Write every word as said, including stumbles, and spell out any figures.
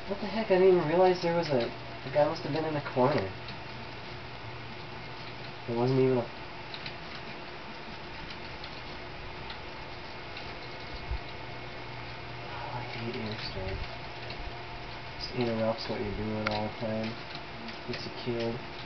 What the heck? I didn't even realize there was a... The guy must have been in the corner. There wasn't even a... Oh, I hate airstrike. Just interrupts what you're doing all the time. Gets you killed.